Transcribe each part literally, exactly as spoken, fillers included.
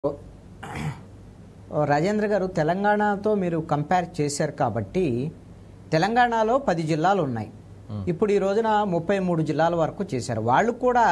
రాజేంద్ర గారు తెలంగాణతో మీరు కంపేర్ చేశారు కాబట్టి తెలంగాణలో పది జిల్లాలు ఉన్నాయి. ఇప్పుడు ఈ రోజున ముప్పై మూడు జిల్లాల వరకు చేశారు. వాళ్ళు కూడా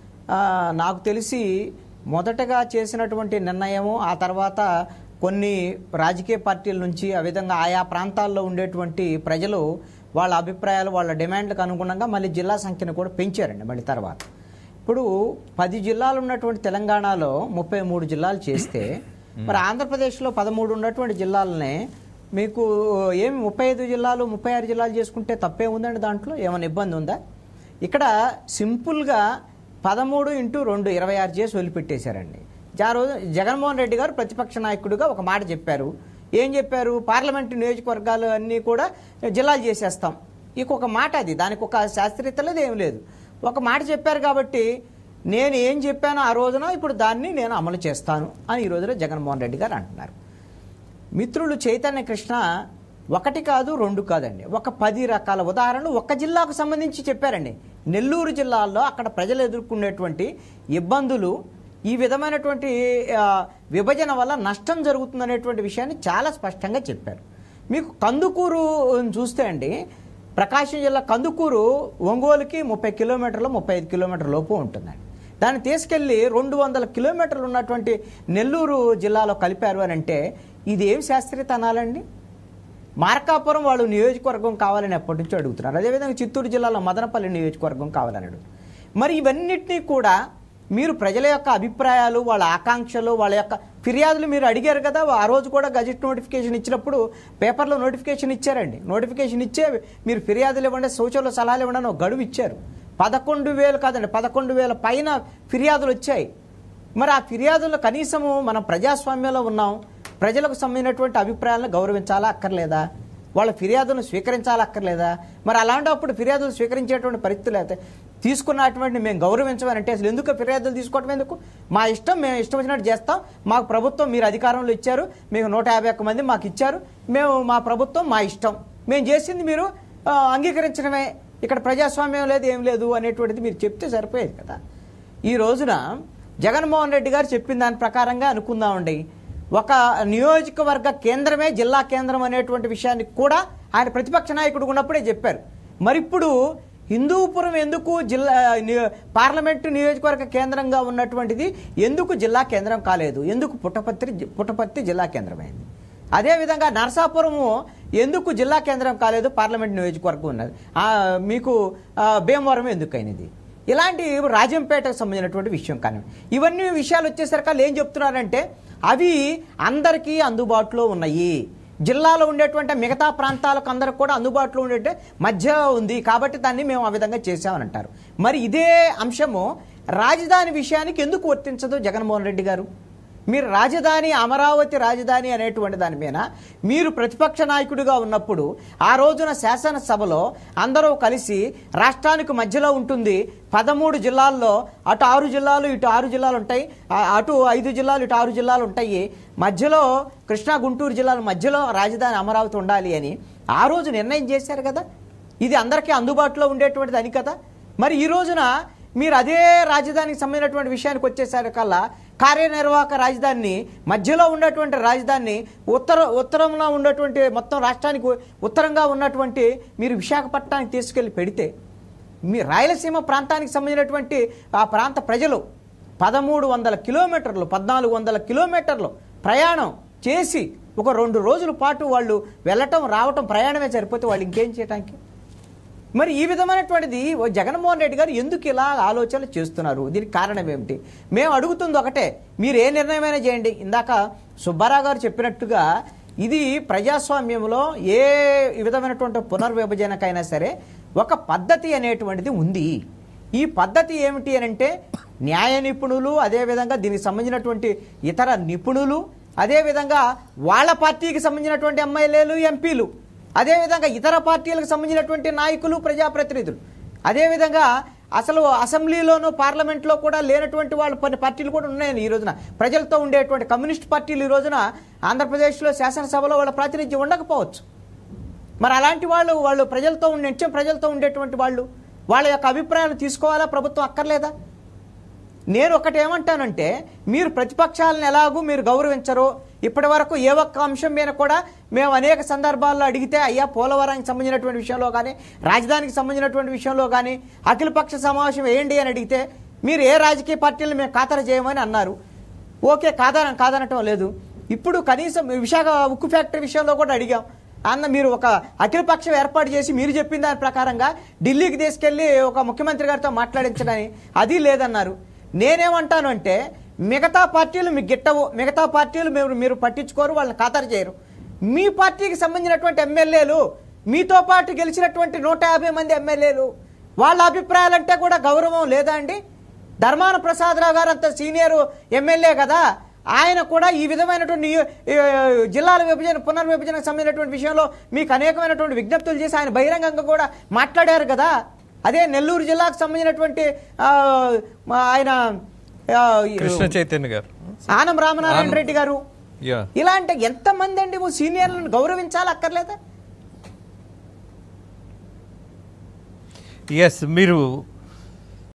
నాకు తెలిసి మొదటగా చేసినటువంటి నిర్ణయం ఆ తర్వాత కొన్ని రాజకీయ పార్టీల నుంచి ఆ విధంగా ఆయా ప్రాంతాల్లో ఉండేటువంటి ప్రజలు వాళ్ళ అభిప్రాయాలు వాళ్ళ డిమాండ్లకు అనుగుణంగా మళ్ళీ జిల్లా సంఖ్యను కూడా పెంచారండి. మళ్ళీ తర్వాత ఇప్పుడు పది జిల్లాలు ఉన్నటువంటి తెలంగాణలో ముప్పై మూడు జిల్లాలు చేస్తే మరి ఆంధ్రప్రదేశ్లో పదమూడు ఉన్నటువంటి జిల్లాలనే మీకు ఏమి ముప్పై ఐదు జిల్లాలు ముప్పై ఆరు జిల్లాలు చేసుకుంటే తప్పే ఉందండి? దాంట్లో ఏమైనా ఇబ్బంది ఉందా? ఇక్కడ సింపుల్గా పదమూడు ఇంటూ రెండు ఇరవై ఆరు చేసి వదిలిపెట్టేశారండి. ఆ రోజు జగన్మోహన్ రెడ్డి గారు ప్రతిపక్ష నాయకుడిగా ఒక మాట చెప్పారు. ఏం చెప్పారు? పార్లమెంటు నియోజకవర్గాలు అన్నీ కూడా జిల్లాలు చేసేస్తాం. ఇక ఒక మాట, అది దానికి ఒక శాస్త్రీయత లేదు, ఏం లేదు. ఒక మాట చెప్పారు కాబట్టి నేను ఏం చెప్పానో ఆ రోజున ఇప్పుడు దాన్ని నేను అమలు చేస్తాను అని ఈ రోజున జగన్మోహన్ రెడ్డి గారు అంటున్నారు. మిత్రులు చైతన్య కృష్ణ ఒకటి కాదు రెండు కాదండి, ఒక పది రకాల ఉదాహరణలు ఒక్క జిల్లాకు సంబంధించి చెప్పారండి. నెల్లూరు జిల్లాలో అక్కడ ప్రజలు ఎదుర్కొనేటువంటి ఇబ్బందులు, ఈ విధమైనటువంటి విభజన వల్ల నష్టం జరుగుతుందనేటువంటి విషయాన్ని చాలా స్పష్టంగా చెప్పారు. మీకు కందుకూరు చూస్తే అండి, ప్రకాశం జిల్లా కందుకూరు ఒంగోలుకి ముప్పై కిలోమీటర్లు ముప్పై ఐదు కిలోమీటర్ల లోపు ఉంటుందండి. దాన్ని తీసుకెళ్ళి రెండు వందల కిలోమీటర్లు ఉన్నటువంటి నెల్లూరు జిల్లాలో కలిపారు అని అంటే ఇది ఏం శాస్త్రీయత అనాలండి? మార్కాపురం వాళ్ళు నియోజకవర్గం కావాలని ఎప్పటి నుంచో అడుగుతున్నారు. అదేవిధంగా చిత్తూరు జిల్లాలో మదనపల్లి నియోజకవర్గం కావాలని అడుగుతున్నారు. మరి ఇవన్నిటినీ కూడా మీరు ప్రజల యొక్క అభిప్రాయాలు, వాళ్ళ ఆకాంక్షలు, వాళ్ళ యొక్క ఫిర్యాదులు మీరు అడిగారు కదా. ఆ రోజు కూడా గజెట్ నోటిఫికేషన్ ఇచ్చినప్పుడు పేపర్లో నోటిఫికేషన్ ఇచ్చారండి. నోటిఫికేషన్ ఇచ్చే మీరు ఫిర్యాదులు ఇవ్వండి, సూచనలు సలహాలు ఇవ్వండి అని ఒక గడువు ఇచ్చారు. పదకొండు వేలు కాదండి, పదకొండు వేల పైన ఫిర్యాదులు వచ్చాయి. మరి ఆ ఫిర్యాదులు కనీసము మనం ప్రజాస్వామ్యంలో ఉన్నాం, ప్రజలకు సంబంధించినటువంటి అభిప్రాయాలను గౌరవించాలా అక్కర్లేదా? వాళ్ళ ఫిర్యాదులను స్వీకరించాలా అక్కర్లేదా? మరి అలాంటప్పుడు ఫిర్యాదులు స్వీకరించేటువంటి పరిస్థితులు అయితే తీసుకున్నటువంటి మేము గౌరవించమనంటే అసలు ఎందుకు ఫిర్యాదులు తీసుకోవటం ఎందుకు? మా ఇష్టం, మేము ఇష్టం వచ్చినట్టు చేస్తాం. మాకు ప్రభుత్వం మీరు అధికారంలో ఇచ్చారు, మీకు నూట యాభై ఒక్క మంది మాకు ఇచ్చారు, మేము మా ప్రభుత్వం మా ఇష్టం, మేము చేసింది మీరు అంగీకరించడమే, ఇక్కడ ప్రజాస్వామ్యం లేదు ఏం లేదు అనేటువంటిది మీరు చెప్తే సరిపోయేది కదా. ఈ రోజున జగన్మోహన్ రెడ్డి గారు చెప్పిన దాని ప్రకారంగా అనుకుందామండి, ఒక నియోజకవర్గ కేంద్రమే జిల్లా కేంద్రం అనేటువంటి విషయాన్ని కూడా ఆయన ప్రతిపక్ష నాయకుడు ఉన్నప్పుడే చెప్పారు. మరి ఇప్పుడు హిందూపురం ఎందుకు జిల్లా పార్లమెంటు నియోజకవర్గ కేంద్రంగా ఉన్నటువంటిది ఎందుకు జిల్లా కేంద్రం కాలేదు? ఎందుకు పుట్టపర్తి పుట్టపర్తి జిల్లా కేంద్రమైంది? అదేవిధంగా నరసాపురము ఎందుకు జిల్లా కేంద్రం కాలేదు? పార్లమెంట్ నియోజకవర్గం ఉన్నది. మీకు భీమవరం ఎందుకు అయినది? ఇలాంటి రాజంపేటకు సంబంధించినటువంటి విషయం కానీ ఇవన్నీ విషయాలు వచ్చేసరికి వాళ్ళు ఏం చెప్తున్నారంటే అవి అందరికీ అందుబాటులో ఉన్నాయి, జిల్లాలో ఉండేటువంటి మిగతా ప్రాంతాలకు అందరికి కూడా అందుబాటులో ఉండే మధ్య ఉంది కాబట్టి దాన్ని మేము ఆ విధంగా చేసామని అంటారు. మరి ఇదే అంశము రాజధాని విషయానికి ఎందుకు వర్తించదు జగన్మోహన్ రెడ్డి గారు? మీరు రాజధాని అమరావతి రాజధాని అనేటువంటి దాని మీద మీరు ప్రతిపక్ష నాయకుడిగా ఉన్నప్పుడు ఆ రోజున శాసనసభలో అందరూ కలిసి రాష్ట్రానికి మధ్యలో ఉంటుంది, పదమూడు జిల్లాల్లో అటు ఆరు జిల్లాలు ఇటు ఆరు జిల్లాలు ఉంటాయి, అటు ఐదు జిల్లాలు ఇటు ఆరు జిల్లాలు ఉంటాయి, మధ్యలో కృష్ణా గుంటూరు జిల్లాల మధ్యలో రాజధాని అమరావతి ఉండాలి అని ఆ రోజు నిర్ణయం చేశారు కదా. ఇది అందరికీ అందుబాటులో ఉండేటువంటిది అని కదా. మరి ఈ రోజున మీరు అదే రాజధానికి సంబంధించినటువంటి విషయానికి వచ్చేసరికల్లా కార్యనిర్వాహక రాజధానిని మధ్యలో ఉన్నటువంటి రాజధానిని ఉత్తర ఉత్తరంలో ఉన్నటువంటి మొత్తం రాష్ట్రానికి ఉత్తరంగా ఉన్నటువంటి మీరు విశాఖపట్నానికి తీసుకెళ్ళి పెడితే మీ రాయలసీమ ప్రాంతానికి సంబంధించినటువంటి ఆ ప్రాంత ప్రజలు పదమూడు వందల కిలోమీటర్లు పద్నాలుగు వందల కిలోమీటర్లు ప్రయాణం చేసి ఒక రెండు రోజుల పాటు వాళ్ళు వెళ్ళటం రావటం ప్రయాణమే సరిపోతే వాళ్ళు ఇంకేం చేయడానికి? మరి ఈ విధమైనటువంటిది జగన్మోహన్ రెడ్డి గారు ఎందుకు ఇలా ఆలోచనలు చేస్తున్నారు? దీనికి కారణం ఏమిటి? మేము అడుగుతుంది ఒకటే, మీరు ఏ నిర్ణయమైనా చేయండి. ఇందాక సుబ్బారావు గారు చెప్పినట్టుగా ఇది ప్రజాస్వామ్యంలో ఏ విధమైనటువంటి పునర్విభజనకైనా సరే ఒక పద్ధతి అనేటువంటిది ఉంది. ఈ పద్ధతి ఏమిటి అని అంటే న్యాయ నిపుణులు, అదేవిధంగా దీనికి సంబంధించినటువంటి ఇతర నిపుణులు, అదేవిధంగా వాళ్ళ పార్టీకి సంబంధించినటువంటి ఎమ్మెల్యేలు, ఎంపీలు, అదేవిధంగా ఇతర పార్టీలకు సంబంధించినటువంటి నాయకులు, ప్రజాప్రతినిధులు, అదేవిధంగా అసలు అసెంబ్లీలోనూ పార్లమెంట్లో కూడా లేనటువంటి వాళ్ళ కొన్ని పార్టీలు కూడా ఉన్నాయని ఈ రోజున ప్రజలతో ఉండేటువంటి కమ్యూనిస్ట్ పార్టీలు ఈ రోజున ఆంధ్రప్రదేశ్లో శాసనసభలో వాళ్ళ ప్రాతినిధ్యం ఉండకపోవచ్చు. మరి అలాంటి వాళ్ళు వాళ్ళు ప్రజలతో ఉండే నిత్యం ప్రజలతో ఉండేటువంటి వాళ్ళు వాళ్ళ యొక్క అభిప్రాయాలు తీసుకోవాలా ప్రభుత్వం? అక్కర్లేదా? నేను ఒకటి ఏమంటానంటే, మీరు ప్రతిపక్షాలను ఎలాగూ మీరు గౌరవించరు. ఇప్పటి వరకు ఏ ఒక్క అంశం మీద కూడా మేము అనేక సందర్భాల్లో అడిగితే, అయ్యా పోలవరానికి సంబంధించినటువంటి విషయంలో కానీ, రాజధానికి సంబంధించినటువంటి విషయంలో కానీ అఖిలపక్ష సమావేశం వేయండి అని అడిగితే, మీరు ఏ రాజకీయ పార్టీలను మేము ఖాతరు చేయమని అన్నారు. ఓకే, కాదన కాదనటం లేదు. ఇప్పుడు కనీసం విశాఖ ఉక్కు ఫ్యాక్టరీ విషయంలో కూడా అడిగాం. అన్న మీరు ఒక అఖిలపక్షం ఏర్పాటు చేసి మీరు చెప్పిన దాని ప్రకారంగా ఢిల్లీకి తీసుకెళ్లి ఒక ముఖ్యమంత్రి గారితో మాట్లాడించడని, అది లేదన్నారు. నేనేమంటాను అంటే, మిగతా పార్టీలు మీకు గిట్టవు, మిగతా పార్టీలు మీరు మీరు పట్టించుకోరు, వాళ్ళని ఖాతరు చేయరు. మీ పార్టీకి సంబంధించినటువంటి ఎమ్మెల్యేలు, మీతో పాటు గెలిచినటువంటి నూట యాభై మంది ఎమ్మెల్యేలు, వాళ్ళ అభిప్రాయాలంటే కూడా గౌరవం లేదా అండి? ధర్మాన ప్రసాదరావు గారు అంత సీనియర్ ఎమ్మెల్యే కదా, ఆయన కూడా ఈ విధమైనటువంటి జిల్లాల విభజన పునర్విభజనకు సంబంధించినటువంటి విషయంలో మీకు అనేకమైనటువంటి విజ్ఞప్తులు చేసి ఆయన బహిరంగంగా కూడా మాట్లాడారు కదా. అదే నెల్లూరు జిల్లాకు సంబంధించినటువంటి ఆయన కృష్ణ చైతన్య గారు, ఆనం రామనారాయణ రెడ్డి గారు, ఇలాంటి ఎంతమంది అండి సీనియర్లను గౌరవించాలి అక్కర్లేదా? ఎస్, మీరు